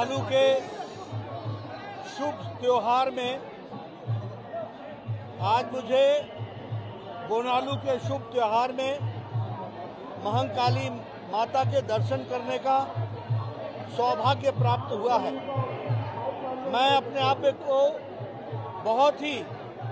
बोनालू के शुभ त्योहार में आज मुझे बोनालू के शुभ त्योहार में महंकाली माता के दर्शन करने का सौभाग्य प्राप्त हुआ है। मैं अपने आप को बहुत ही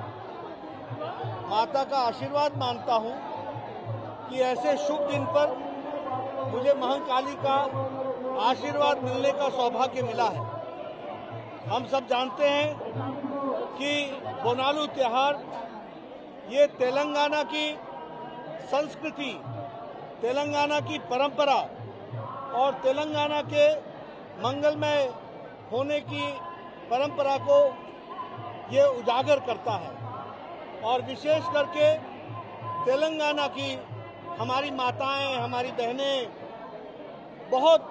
माता का आशीर्वाद मानता हूं कि ऐसे शुभ दिन पर मुझे महंकाली का आशीर्वाद मिलने का सौभाग्य मिला है। हम सब जानते हैं कि बोनालू त्योहार ये तेलंगाना की संस्कृति, तेलंगाना की परंपरा और तेलंगाना के मंगलमय होने की परंपरा को ये उजागर करता है और विशेष करके तेलंगाना की हमारी माताएं, हमारी बहनें बहुत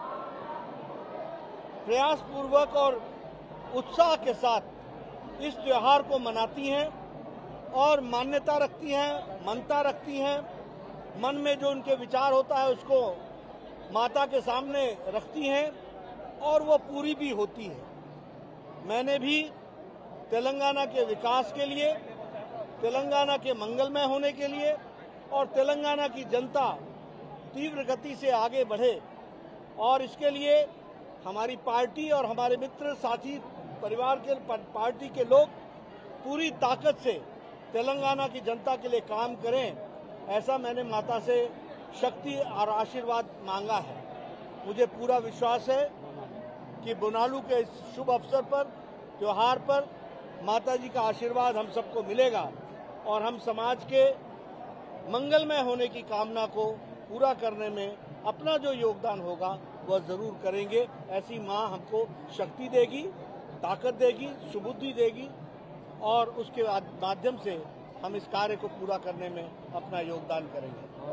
प्रयासपूर्वक और उत्साह के साथ इस त्योहार को मनाती हैं और मान्यता रखती हैं, मनता रखती हैं। मन में जो उनके विचार होता है उसको माता के सामने रखती हैं और वो पूरी भी होती है। मैंने भी तेलंगाना के विकास के लिए, तेलंगाना के मंगलमय होने के लिए और तेलंगाना की जनता तीव्र गति से आगे बढ़े और इसके लिए हमारी पार्टी और हमारे मित्र साथी परिवार के पार्टी के लोग पूरी ताकत से तेलंगाना की जनता के लिए काम करें, ऐसा मैंने माता से शक्ति और आशीर्वाद मांगा है। मुझे पूरा विश्वास है कि बोनालू के इस शुभ अवसर पर, त्योहार पर माता जी का आशीर्वाद हम सबको मिलेगा और हम समाज के मंगलमय होने की कामना को पूरा करने में अपना जो योगदान होगा वह जरूर करेंगे। ऐसी माँ हमको शक्ति देगी, ताकत देगी, सुबुद्धि देगी और उसके माध्यम से हम इस कार्य को पूरा करने में अपना योगदान करेंगे।